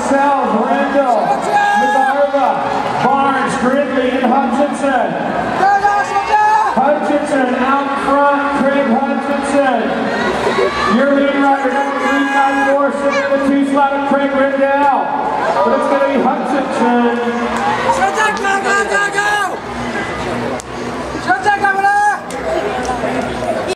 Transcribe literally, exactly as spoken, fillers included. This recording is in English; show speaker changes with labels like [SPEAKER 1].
[SPEAKER 1] Sells, Randall, Minerva, Barnes, Gridley, and Hutchinson. Hutchinson out front, Craig Hutchinson. Your lead rider, number three nine four, sitting in the two slot of Craig Rindell. But it's going to be Hutchinson.